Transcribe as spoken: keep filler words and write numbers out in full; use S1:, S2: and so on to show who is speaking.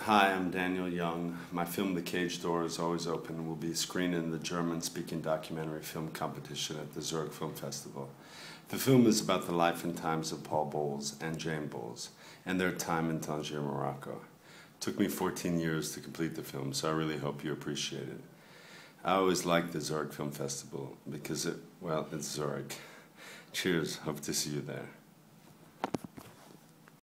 S1: Hi, I'm Daniel Young. My film The Cage Door is always open and will be screened in the German-speaking documentary film competition at the Zurich Film Festival. The film is about the life and times of Paul Bowles and Jane Bowles and their time in Tangier, Morocco. It took me fourteen years to complete the film, so I really hope you appreciate it. I always liked the Zurich Film Festival because it, well, it's Zurich. Cheers, hope to see you there.